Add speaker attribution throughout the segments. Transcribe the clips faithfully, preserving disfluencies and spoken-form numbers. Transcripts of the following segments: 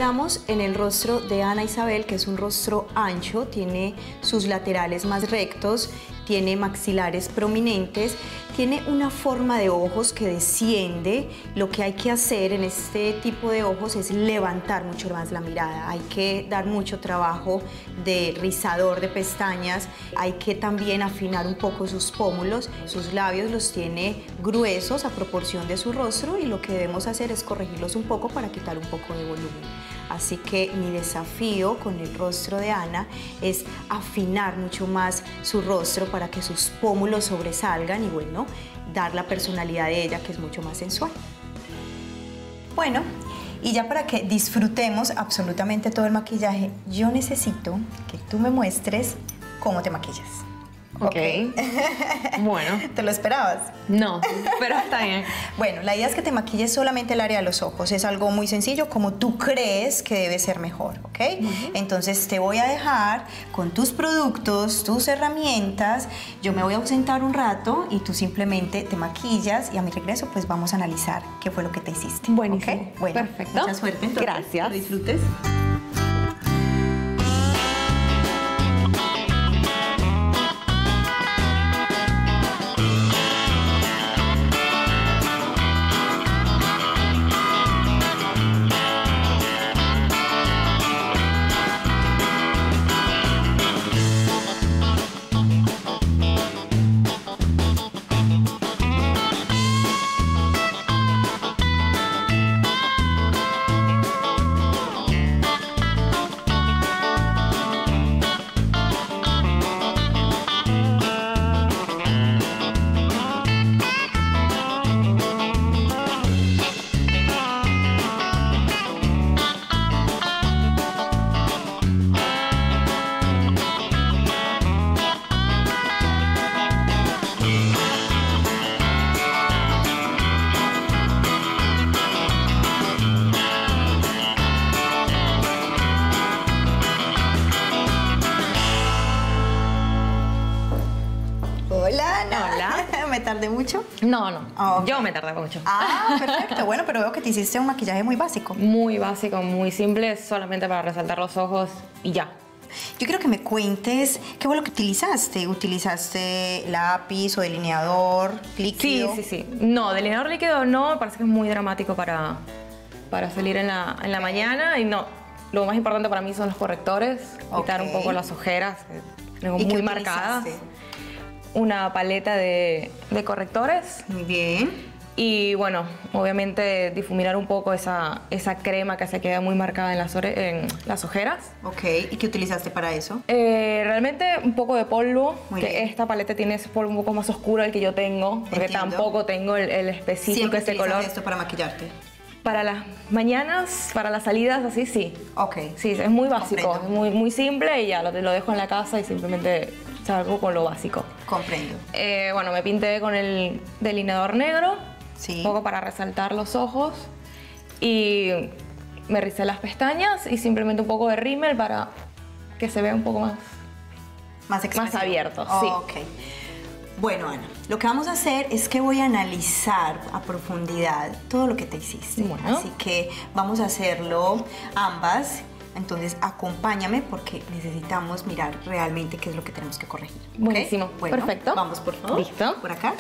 Speaker 1: centramos en el rostro de Ana Isabel, que es un rostro ancho, tiene sus laterales más rectos, tiene maxilares prominentes, tiene una forma de ojos que desciende. Lo que hay que hacer en este tipo de ojos es levantar mucho más la mirada. Hay que dar mucho trabajo de rizador de pestañas, hay que también afinar un poco sus pómulos. Sus labios los tiene gruesos a proporción de su rostro y lo que debemos hacer es corregirlos un poco para quitar un poco de volumen. Así que mi desafío con el rostro de Ana es afinar mucho más su rostro para que sus pómulos sobresalgan y bueno, dar la personalidad de ella, que es mucho más sensual. Bueno, y ya para que disfrutemos absolutamente todo el maquillaje, yo necesito que tú me muestres cómo te maquillas.
Speaker 2: Ok. okay. Bueno.
Speaker 1: ¿Te lo esperabas?
Speaker 2: No, pero está bien.
Speaker 1: Bueno, la idea es que te maquilles solamente el área de los ojos. Es algo muy sencillo, como tú crees que debe ser mejor, ¿ok? Uh-huh. Entonces te voy a dejar con tus productos, tus herramientas. Yo me voy a ausentar un rato y tú simplemente te maquillas y a mi regreso pues vamos a analizar qué fue lo que te hiciste.
Speaker 2: Buenísimo.
Speaker 1: ¿Okay? Bueno,
Speaker 2: perfecto.
Speaker 1: Mucha suerte entonces.
Speaker 2: Gracias.
Speaker 1: Que disfrutes. Hola, Ana.
Speaker 2: Hola.
Speaker 1: ¿Me tardé mucho?
Speaker 2: No, no.
Speaker 1: Oh, okay.
Speaker 2: Yo me tardé mucho.
Speaker 1: Ah, perfecto. Bueno, pero veo que te hiciste un maquillaje muy básico.
Speaker 2: Muy básico, muy simple, solamente para resaltar los ojos y ya.
Speaker 1: Yo quiero que me cuentes qué fue lo que utilizaste. ¿Utilizaste lápiz o delineador líquido?
Speaker 2: Sí, sí, sí. No, delineador líquido no, me parece que es muy dramático para, para salir en la, en la mañana y no. Lo más importante para mí son los correctores, okay. Quitar un poco las ojeras, que tengo muy marcadas. Una paleta de, de correctores.
Speaker 1: Muy bien.
Speaker 2: Y bueno, obviamente difuminar un poco esa, esa crema que se queda muy marcada en las, en las ojeras.
Speaker 1: Ok, ¿y qué utilizaste para eso?
Speaker 2: Eh, realmente un poco de polvo,
Speaker 1: muy
Speaker 2: que
Speaker 1: bien.
Speaker 2: Esta paleta tiene ese polvo un poco más oscuro del que yo tengo, porque
Speaker 1: Entiendo.
Speaker 2: Tampoco tengo el, el específico, este color.
Speaker 1: ¿Esto para maquillarte?
Speaker 2: Para las mañanas, para las salidas, así sí.
Speaker 1: Ok.
Speaker 2: Sí, es muy básico,
Speaker 1: Comprendo.
Speaker 2: es muy, muy simple y ya lo, lo dejo en la casa y simplemente salgo con lo básico.
Speaker 1: Comprendo.
Speaker 2: Eh, bueno, me pinté con el delineador negro,
Speaker 1: sí.
Speaker 2: Un poco para resaltar los ojos y me rizé las pestañas y simplemente un poco de rímel para que se vea un poco más,
Speaker 1: más,
Speaker 2: más abierto.
Speaker 1: Oh,
Speaker 2: sí.
Speaker 1: Ok. Bueno, Ana, lo que vamos a hacer es que voy a analizar a profundidad todo lo que te hiciste.
Speaker 2: Bueno.
Speaker 1: Así que vamos a hacerlo ambas. Entonces, acompáñame porque necesitamos mirar realmente qué es lo que tenemos que corregir.
Speaker 2: Buenísimo.
Speaker 1: ¿Okay? Bueno,
Speaker 2: perfecto.
Speaker 1: Vamos, por favor.
Speaker 2: Listo.
Speaker 1: Por acá.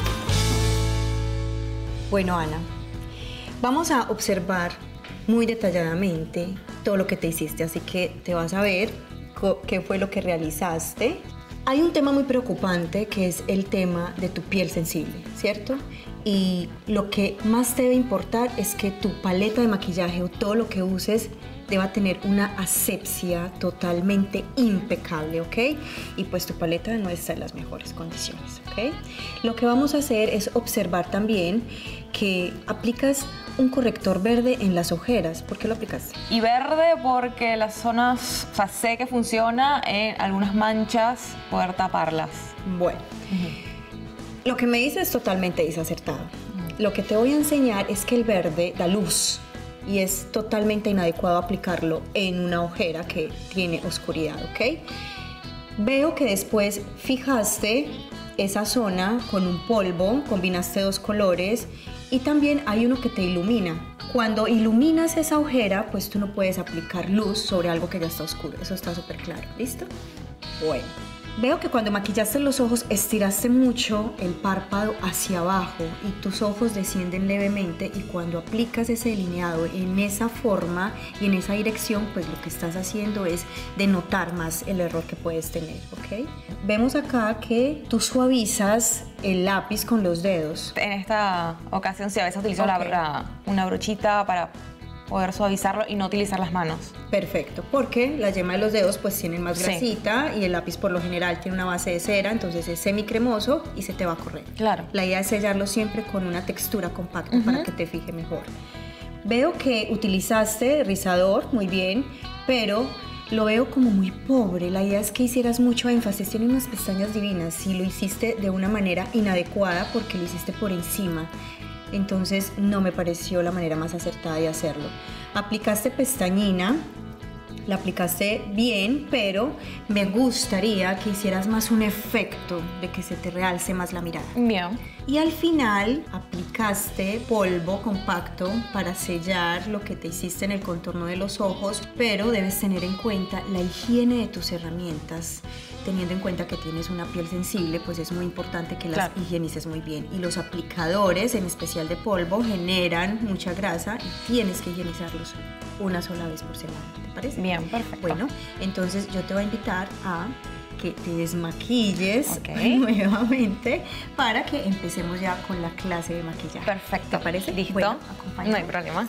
Speaker 1: Bueno, Ana, vamos a observar muy detalladamente todo lo que te hiciste. Así que te vas a ver qué fue lo que realizaste. Hay un tema muy preocupante que es el tema de tu piel sensible, ¿cierto? Y lo que más te debe importar es que tu paleta de maquillaje o todo lo que uses deba tener una asepsia totalmente impecable, ¿ok? Y pues tu paleta no está en las mejores condiciones, ¿ok? Lo que vamos a hacer es observar también que aplicas un corrector verde en las ojeras. ¿Por qué lo aplicaste?
Speaker 2: Y verde porque las zonas, o sea, sé que funciona en algunas manchas poder taparlas.
Speaker 1: Bueno, uh-huh. Lo que me dices es totalmente desacertado. Uh-huh. Lo que te voy a enseñar es que el verde da luz y es totalmente inadecuado aplicarlo en una ojera que tiene oscuridad, ¿ok? Veo que después fijaste esa zona con un polvo, combinaste dos colores y también hay uno que te ilumina. Cuando iluminas esa ojera, pues tú no puedes aplicar luz sobre algo que ya está oscuro. Eso está súper claro. ¿Listo? Bueno. Veo que cuando maquillaste los ojos estiraste mucho el párpado hacia abajo y tus ojos descienden levemente, y cuando aplicas ese delineado en esa forma y en esa dirección, pues lo que estás haciendo es denotar más el error que puedes tener, ¿ok? Vemos acá que tú suavizas el lápiz con los dedos.
Speaker 2: En esta ocasión sí, a veces utilizo
Speaker 1: Okay.
Speaker 2: la, una brochita para poder suavizarlo y no utilizar las manos.
Speaker 1: Perfecto, porque la yema de los dedos pues tienen más
Speaker 2: Sí.
Speaker 1: grasita y el lápiz por lo general tiene una base de cera, entonces es semicremoso y se te va a correr.
Speaker 2: Claro.
Speaker 1: La idea es sellarlo siempre con una textura compacta para que te fije mejor. Veo que utilizaste rizador, muy bien, pero lo veo como muy pobre. La idea es que hicieras mucho énfasis. Tiene unas pestañas divinas. Si lo hiciste de una manera inadecuada porque lo hiciste por encima, entonces no me pareció la manera más acertada de hacerlo. Aplicaste pestañina, la aplicaste bien, pero me gustaría que hicieras más un efecto de que se te realce más la mirada.
Speaker 2: Bien.
Speaker 1: Y al final aplicaste polvo compacto para sellar lo que te hiciste en el contorno de los ojos, pero debes tener en cuenta la higiene de tus herramientas. Teniendo en cuenta que tienes una piel sensible, pues es muy importante que las
Speaker 2: Claro.
Speaker 1: higienices muy bien. Y los aplicadores, en especial de polvo, generan mucha grasa y tienes que higienizarlos una sola vez por semana. ¿Te parece?
Speaker 2: Bien, perfecto.
Speaker 1: Bueno, entonces yo te voy a invitar a que te desmaquilles
Speaker 2: Ok.
Speaker 1: nuevamente para que empecemos ya con la clase de maquillaje.
Speaker 2: Perfecto.
Speaker 1: ¿Te parece?
Speaker 2: Listo.
Speaker 1: Bueno, acompáñame.
Speaker 2: No hay problema.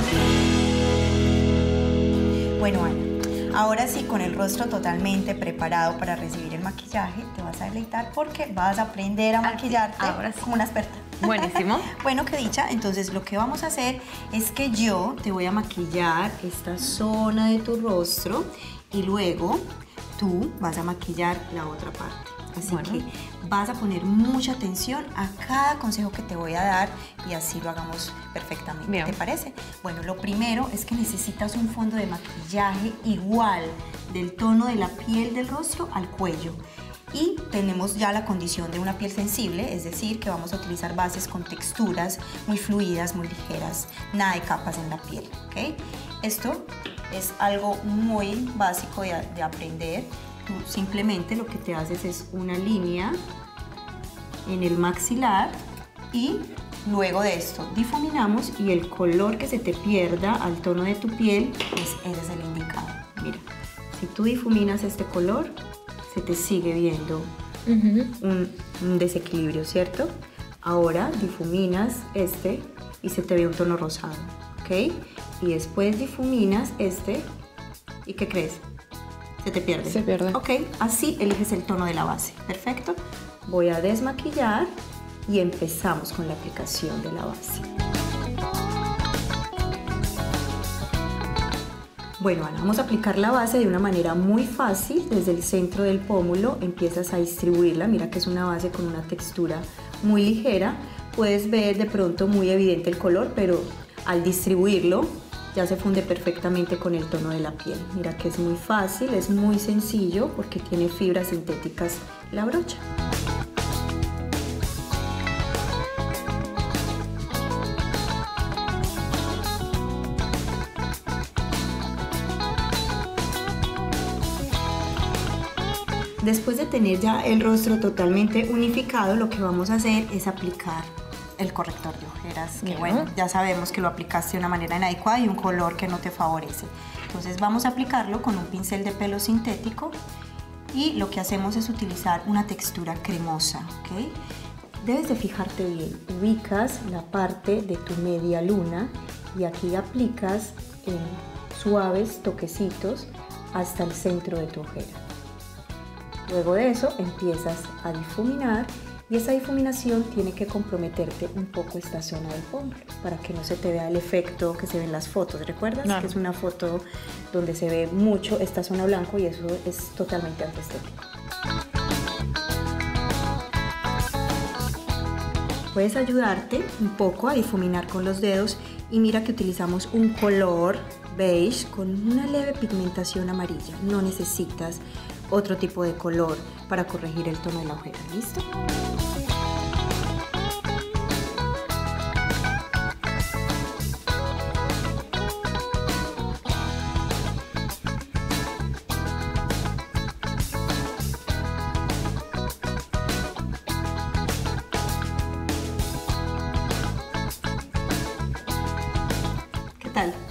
Speaker 1: Bueno, Ana, ahora sí, con el rostro totalmente preparado para recibir el maquillaje, te vas a deleitar porque vas a aprender a maquillarte
Speaker 2: ahora sí.
Speaker 1: como una experta.
Speaker 2: Buenísimo.
Speaker 1: Bueno, qué dicha. Entonces lo que vamos a hacer es que yo te voy a maquillar esta zona de tu rostro y luego tú vas a maquillar la otra parte. Así
Speaker 2: Bueno.
Speaker 1: que vas a poner mucha atención a cada consejo que te voy a dar y así lo hagamos perfectamente.
Speaker 2: Bien.
Speaker 1: ¿Te parece? Bueno, lo primero es que necesitas un fondo de maquillaje igual del tono de la piel del rostro al cuello. Y tenemos ya la condición de una piel sensible, es decir, que vamos a utilizar bases con texturas muy fluidas, muy ligeras, nada de capas en la piel, ¿ok? Esto es algo muy básico de, de aprender. Tú simplemente lo que te haces es una línea en el maxilar y luego de esto difuminamos y el color que se te pierda al tono de tu piel, pues ese es el indicado. Mira, si tú difuminas este color, se te sigue viendo
Speaker 2: Uh-huh.
Speaker 1: un, un desequilibrio, ¿cierto? Ahora difuminas este y se te ve un tono rosado, ¿ok? Y después difuminas este y ¿qué crees? Se te pierde.
Speaker 2: Se pierde.
Speaker 1: Ok, así eliges el tono de la base. Perfecto. Voy a desmaquillar y empezamos con la aplicación de la base. Bueno, Ana, vamos a aplicar la base de una manera muy fácil. Desde el centro del pómulo empiezas a distribuirla. Mira que es una base con una textura muy ligera. Puedes ver de pronto muy evidente el color, pero al distribuirlo ya se funde perfectamente con el tono de la piel. Mira que es muy fácil, es muy sencillo porque tiene fibras sintéticas la brocha. Después de tener ya el rostro totalmente unificado, lo que vamos a hacer es aplicar el corrector de ojeras, que
Speaker 2: Bien.
Speaker 1: bueno, ya sabemos que lo aplicaste de una manera inadecuada y un color que no te favorece. Entonces vamos a aplicarlo con un pincel de pelo sintético y lo que hacemos es utilizar una textura cremosa, ¿ok? Debes de fijarte bien, ubicas la parte de tu media luna y aquí aplicas en suaves toquecitos hasta el centro de tu ojera. Luego de eso empiezas a difuminar y esa difuminación tiene que comprometerte un poco esta zona del pómulo para que no se te vea el efecto que se ve en las fotos. ¿Recuerdas?
Speaker 2: Claro.
Speaker 1: Que es una foto donde se ve mucho esta zona blanco y eso es totalmente antiestético. Puedes ayudarte un poco a difuminar con los dedos y mira que utilizamos un color beige con una leve pigmentación amarilla. No necesitas otro tipo de color para corregir el tono de la ojera. ¿Listo?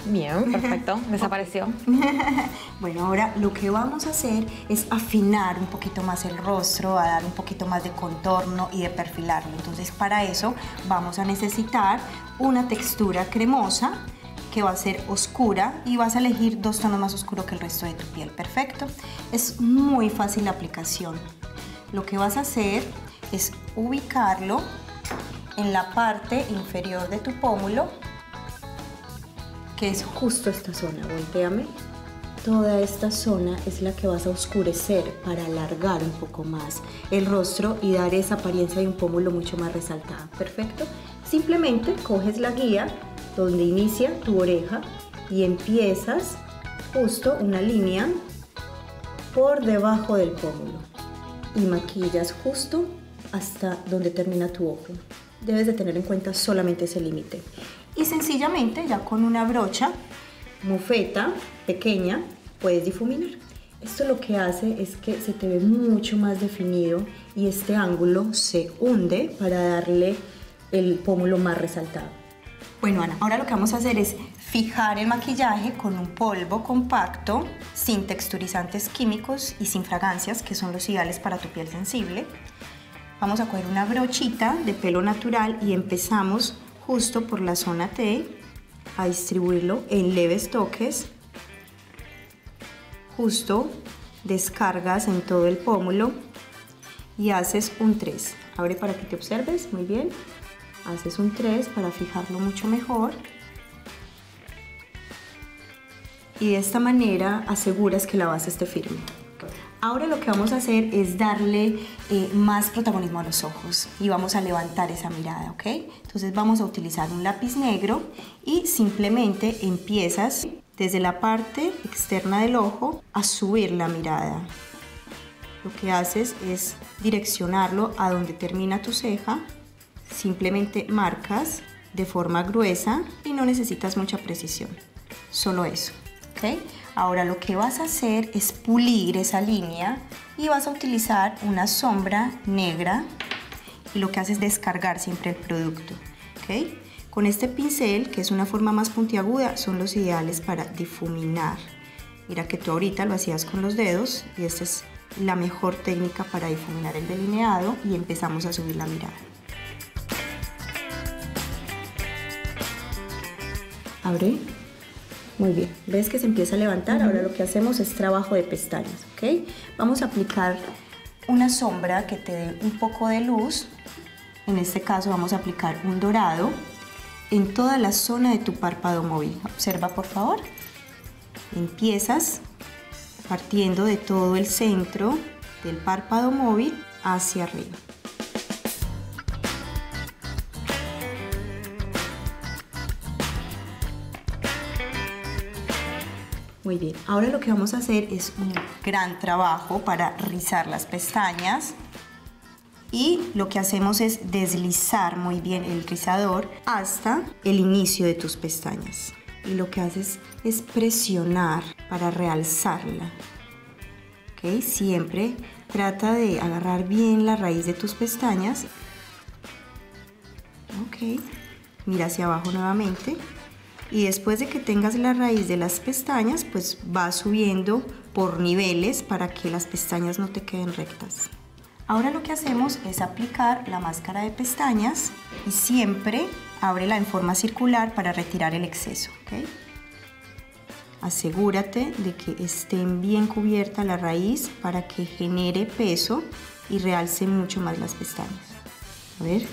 Speaker 2: Bien, perfecto, desapareció.
Speaker 1: Bueno, ahora lo que vamos a hacer es afinar un poquito más el rostro, a dar un poquito más de contorno y de perfilarlo. Entonces, para eso vamos a necesitar una textura cremosa que va a ser oscura y vas a elegir dos tonos más oscuros que el resto de tu piel. Perfecto. Es muy fácil la aplicación. Lo que vas a hacer es ubicarlo en la parte inferior de tu pómulo, que es justo esta zona. Voltéame. Toda esta zona es la que vas a oscurecer para alargar un poco más el rostro y dar esa apariencia de un pómulo mucho más resaltada. Perfecto. Simplemente coges la guía donde inicia tu oreja y empiezas justo una línea por debajo del pómulo y maquillas justo hasta donde termina tu ojo. Debes de tener en cuenta solamente ese límite. Y sencillamente, ya con una brocha, mofeta pequeña, puedes difuminar. Esto lo que hace es que se te ve mucho más definido y este ángulo se hunde para darle el pómulo más resaltado. Bueno, Ana, ahora lo que vamos a hacer es fijar el maquillaje con un polvo compacto, sin texturizantes químicos y sin fragancias, que son los ideales para tu piel sensible. Vamos a coger una brochita de pelo natural y empezamos justo por la zona T a distribuirlo en leves toques. Justo descargas en todo el pómulo y haces un tres. Abre para que te observes, muy bien. Haces un tres para fijarlo mucho mejor. Y de esta manera aseguras que la base esté firme. Ahora lo que vamos a hacer es darle eh, más protagonismo a los ojos y vamos a levantar esa mirada, ¿ok? Entonces vamos a utilizar un lápiz negro y simplemente empiezas desde la parte externa del ojo a subir la mirada. Lo que haces es direccionarlo a donde termina tu ceja. Simplemente marcas de forma gruesa y no necesitas mucha precisión, solo eso, ¿ok? Ahora lo que vas a hacer es pulir esa línea y vas a utilizar una sombra negra y lo que haces es descargar siempre el producto, ¿ok? Con este pincel, que es una forma más puntiaguda, son los ideales para difuminar. Mira que tú ahorita lo hacías con los dedos y esta es la mejor técnica para difuminar el delineado y empezamos a subir la mirada. Abre. Muy bien. ¿Ves que se empieza a levantar? Uh-huh. Ahora lo que hacemos es trabajo de pestañas, ¿ok? Vamos a aplicar una sombra que te dé un poco de luz. En este caso vamos a aplicar un dorado en toda la zona de tu párpado móvil. Observa, por favor. Empiezas partiendo de todo el centro del párpado móvil hacia arriba. Muy bien, ahora lo que vamos a hacer es un gran trabajo para rizar las pestañas y lo que hacemos es deslizar muy bien el rizador hasta el inicio de tus pestañas y lo que haces es presionar para realzarla, ¿ok? Siempre trata de agarrar bien la raíz de tus pestañas, ¿ok? Mira hacia abajo nuevamente. Y después de que tengas la raíz de las pestañas, pues vas subiendo por niveles para que las pestañas no te queden rectas. Ahora lo que hacemos es aplicar la máscara de pestañas y siempre ábrela en forma circular para retirar el exceso, ¿ok? Asegúrate de que estén bien cubierta la raíz para que genere peso y realce mucho más las pestañas. A ver.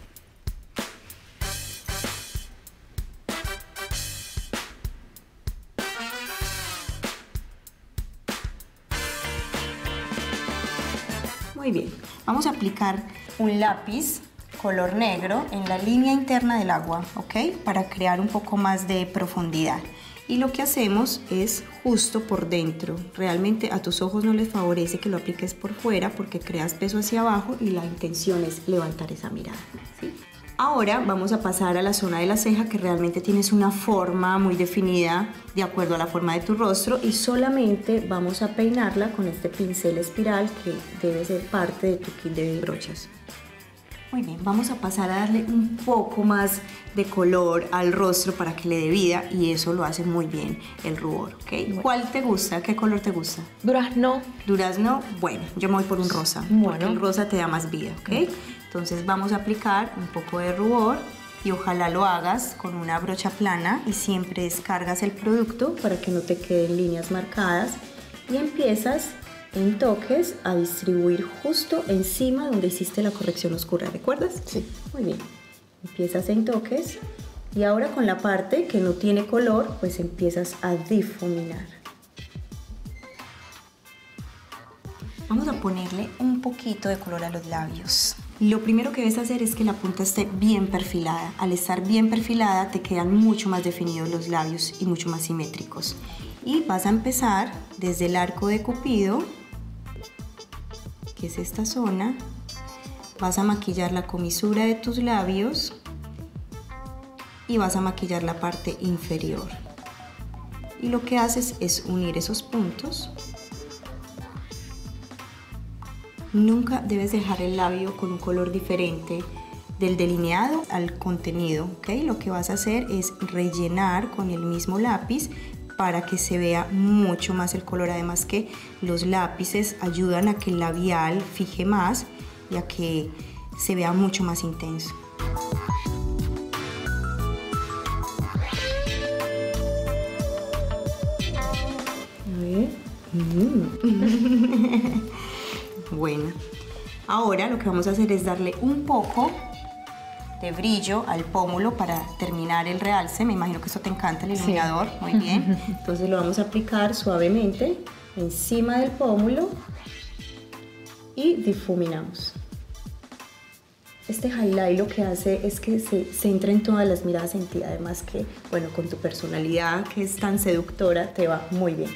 Speaker 1: Muy bien, vamos a aplicar un lápiz color negro en la línea interna del agua, ¿ok? Para crear un poco más de profundidad. Y lo que hacemos es justo por dentro. Realmente a tus ojos no les favorece que lo apliques por fuera porque creas peso hacia abajo y la intención es levantar esa mirada, ¿sí? Ahora vamos a pasar a la zona de la ceja, que realmente tienes una forma muy definida de acuerdo a la forma de tu rostro y solamente vamos a peinarla con este pincel espiral que debe ser parte de tu kit de brochas. Muy bien, vamos a pasar a darle un poco más de color al rostro para que le dé vida y eso lo hace muy bien el rubor, ¿ok? Bueno. ¿Cuál te gusta? ¿Qué color te gusta?
Speaker 2: Durazno.
Speaker 1: Durazno, bueno, yo me voy por un rosa,
Speaker 2: bueno.
Speaker 1: porque el rosa te da más vida, ¿ok? Entonces vamos a aplicar un poco de rubor y ojalá lo hagas con una brocha plana y siempre descargas el producto para que no te queden líneas marcadas y empiezas en toques a distribuir justo encima donde hiciste la corrección oscura, ¿recuerdas?
Speaker 2: Sí.
Speaker 1: Muy bien. Empiezas en toques y ahora con la parte que no tiene color, pues empiezas a difuminar. Vamos a ponerle un poquito de color a los labios. Lo primero que debes hacer es que la punta esté bien perfilada. Al estar bien perfilada te quedan mucho más definidos los labios y mucho más simétricos. Y vas a empezar desde el arco de Cupido, que es esta zona, vas a maquillar la comisura de tus labios y vas a maquillar la parte inferior. Y lo que haces es unir esos puntos. Nunca debes dejar el labio con un color diferente del delineado al contenido, ¿ok? Lo que vas a hacer es rellenar con el mismo lápiz para que se vea mucho más el color, además que los lápices ayudan a que el labial fije más y a que se vea mucho más intenso. A ver. Mm. Bueno, ahora lo que vamos a hacer es darle un poco de brillo al pómulo para terminar el realce. Me imagino que eso te encanta, el iluminador. Sí. Muy bien. Entonces lo vamos a aplicar suavemente encima del pómulo y difuminamos. Este highlight lo que hace es que se centra en todas las miradas en ti. Además que, bueno, con tu personalidad que es tan seductora, te va muy bien.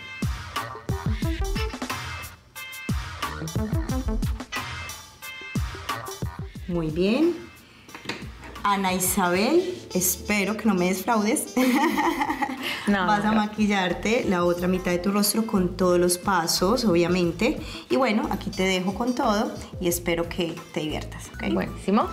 Speaker 1: Muy bien. Ana Isabel, espero que no me desfraudes. No, Vas a no. maquillarte la otra mitad de tu rostro con todos los pasos, obviamente. Y bueno, aquí te dejo con todo y espero que te diviertas, ¿ok?
Speaker 2: Buenísimo.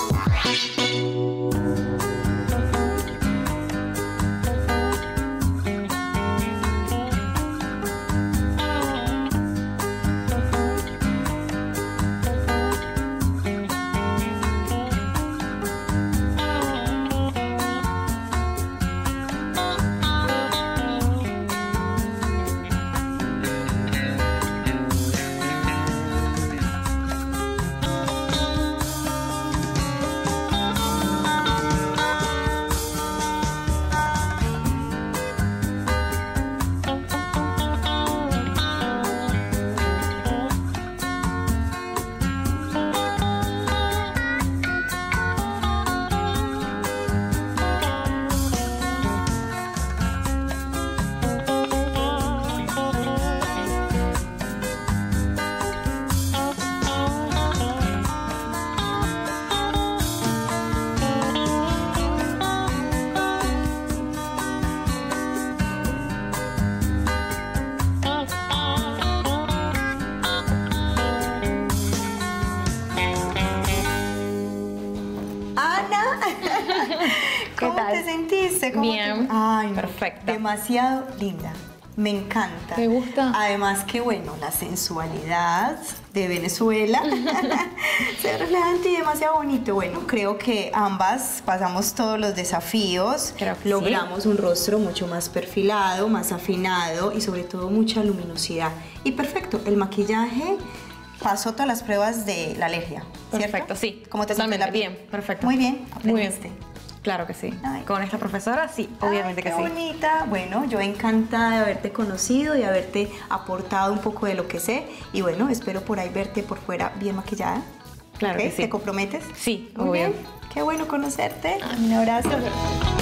Speaker 1: ¿Cómo te sentiste? ¿Cómo
Speaker 2: Bien,
Speaker 1: te... Ay,
Speaker 2: perfecta.
Speaker 1: Demasiado linda, me encanta.
Speaker 2: ¿Te gusta?
Speaker 1: Además que, bueno, la sensualidad de Venezuela se refleja en ti, demasiado bonito. Bueno, creo que ambas pasamos todos los desafíos,
Speaker 2: creo que
Speaker 1: logramos
Speaker 2: sí.
Speaker 1: un rostro mucho más perfilado, más afinado y sobre todo mucha luminosidad. Y perfecto, el maquillaje pasó todas las pruebas de la alergia, ¿cierto?
Speaker 2: Perfecto, sí.
Speaker 1: ¿Cómo te
Speaker 2: Totalmente
Speaker 1: sientes?
Speaker 2: Bien, perfecto.
Speaker 1: Muy bien,
Speaker 2: Muy
Speaker 1: aprendiste.
Speaker 2: bien. Claro que sí.
Speaker 1: Ay.
Speaker 2: Con esta profesora, sí, obviamente
Speaker 1: Ay,
Speaker 2: que
Speaker 1: qué
Speaker 2: sí.
Speaker 1: bonita. Bueno, yo encantada de haberte conocido, de haberte aportado un poco de lo que sé. Y bueno, espero por ahí verte por fuera bien maquillada.
Speaker 2: Claro
Speaker 1: ¿Okay?
Speaker 2: que sí.
Speaker 1: ¿Te comprometes?
Speaker 2: Sí,
Speaker 1: Muy
Speaker 2: obvio.
Speaker 1: bien. Qué bueno conocerte. Un abrazo.